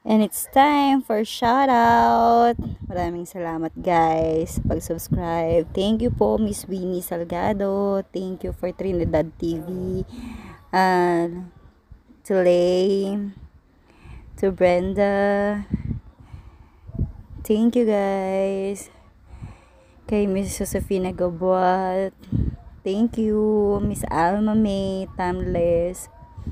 And it's time for shoutout. Maraming salamat guys sa pag-subscribe. Thank you po Miss Winnie Salgado. Thank you for Trinidad TV. To Lane. To Brenda. Thank you guys. Kay Miss Josefina Gabuat. Thank you. Miss Alma May Tamles.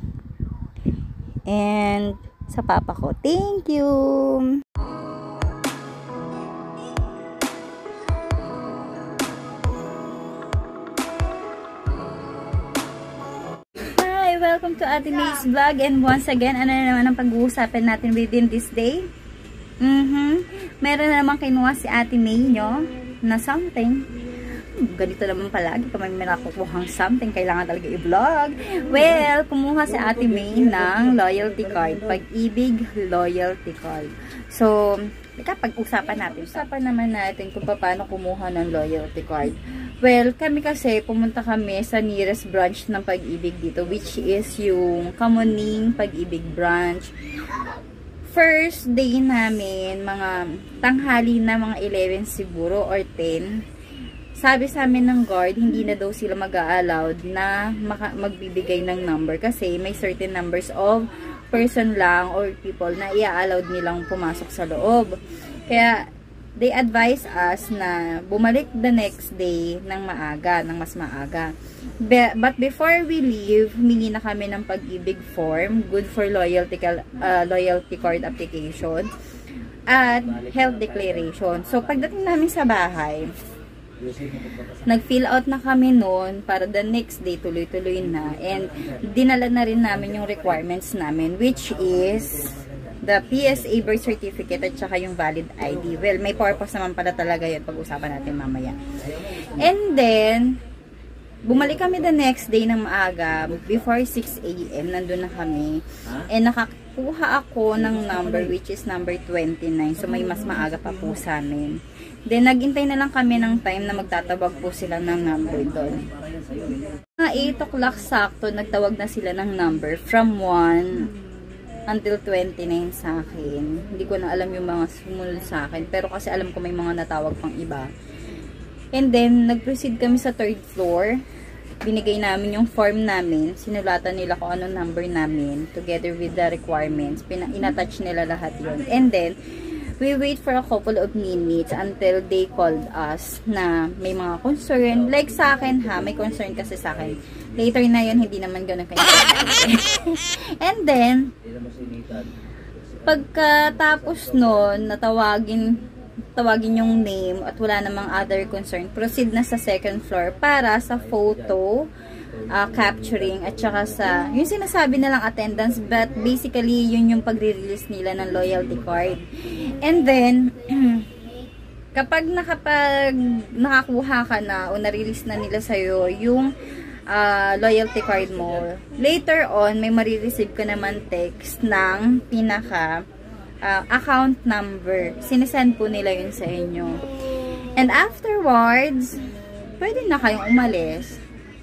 And sa papa ko. Thank you! Hi! Welcome to Ate May's vlog. And once again, ano na naman ang pag-uusapan natin within this day? Meron na naman kinuha si Ate May nyo na something. Ganito naman palagi kapag may nakukuhang something, kailangan talaga i-vlog. Well, kumuha si Ate May ng loyalty card. Pag-ibig loyalty card. So, pag-usapan natin. Usapan naman natin kung paano kumuha ng loyalty card. Well, kami kasi, pumunta kami sa nearest branch ng Pag-ibig dito, which is yung Kamuning Pag-ibig branch. First day namin, mga tanghali na, mga 11 siguro or 10. Sabi sa amin ng guard, hindi na daw sila mag-a-allowed na magbibigay ng number kasi may certain numbers of person lang or people na i-allowed nilang pumasok sa loob. Kaya, they advise us na bumalik the next day ng maaga, ng mas maaga. But before we leave, humingi na kami ng Pag-ibig form, good for loyalty card application, at health declaration. So, pagdating namin sa bahay, nag-fill out na kami noon para the next day tuloy-tuloy na, and dinala na rin namin yung requirements namin, which is the PSA birth certificate at saka yung valid ID. Well, may purpose naman pala talaga yun, pag-usapan natin mamaya. And then bumalik kami the next day ng maaga, before 6 AM, nandun na kami, and nakakuha ako ng number which is number 29, so may mas maaga pa po sa amin. Then, naghintay na lang kami ng time na magtatawag po sila ng number doon. Mga 8 o'clock sakto, nagtawag na sila ng number from 1 until 29 sa akin. Hindi ko na alam yung mga sumunod sa akin, pero kasi alam ko may mga natawag pang iba. And then, nag-proceed kami sa 3rd floor. Binigay namin yung form namin. Sinulatan nila kung anong number namin together with the requirements. Inattach nila lahat yun. And then, we wait for a couple of minutes until they called us na may mga concern. Like sa akin ha, may concern kasi sa akin. Later na yun, hindi naman ganun kayo. And then, pagkatapos nun, tawagin yung name at wala namang other concern, proceed na sa 2nd floor para sa photo capturing at saka sa yung sinasabi nilang attendance, but basically yun yung pagre-release nila ng loyalty card. And then kapag nakakuha ka na o na-release na nila sa'yo yung loyalty card mo, later on may marireceive ka naman text ng pinaka account number. Sinesend po nila yun sa inyo. And afterwards, pwede na kayong umalis.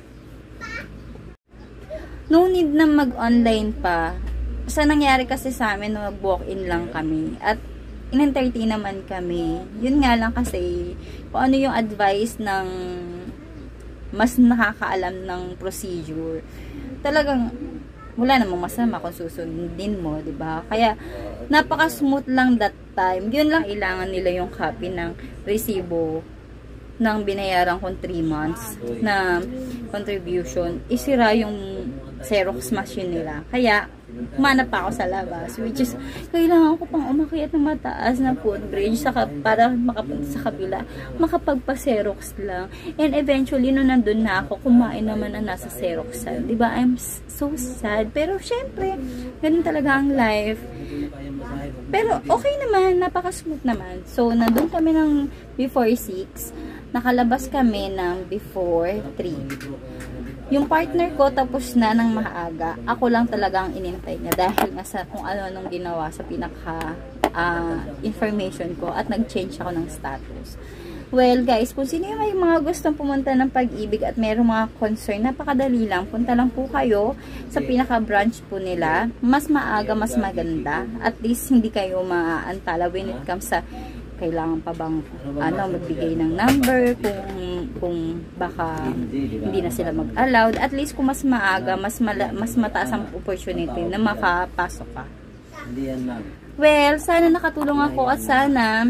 No need na mag-online pa. Sa nangyari kasi sa amin, mag-walk-in lang kami. At in-entertain naman kami. Yun nga lang kasi, kung ano yung advice ng mas nakakaalam ng procedure. Talagang, wala namang masama kung susundin mo, diba? Kaya, napaka-smooth lang that time. Yun lang, kailangan nila yung copy ng resibo ng binayaran kong 3 months na contribution. Isira yung Xerox machine nila. Kaya, humanap pa ako sa labas, which is, kailangan ko pang umakyat ng mataas na footbridge para makapunta sa kabila, makapagpa-Xerox lang. And eventually, nung nandun na ako, kumain naman na nasa Xerox. Diba? I'm so sad. Pero, syempre, ganun talaga ang life. Pero, okay naman. Napaka-smooth naman. So, nandun kami ng before 6. Nakalabas kami ng before 3. Yung partner ko tapos na ng maaga. Ako lang talaga ang inintay niya dahil nga sa kung ano-anong ginawa sa pinaka information ko at nag-change ako ng status. Well guys, kung sino yung may mga gustong pumunta ng Pag-ibig at mayroong mga concern, napakadali lang. Punta lang po kayo sa pinaka-branch po nila. Mas maaga, mas maganda. At least hindi kayo maaantala when it comes sa kailangan pa bang magbigay ng number kung baka hindi na sila mag-allowed. At least kung mas maaga, mas mataas ang opportunity na makapasok ka. Well, sana nakatulong ako at sana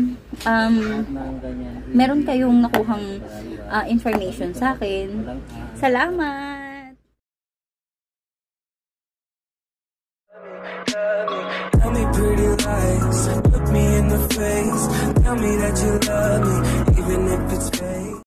meron kayong nakuhang information sa akin. Salamat! Tell me pretty lies, look me in the face, tell me that you love me, even if it's fake.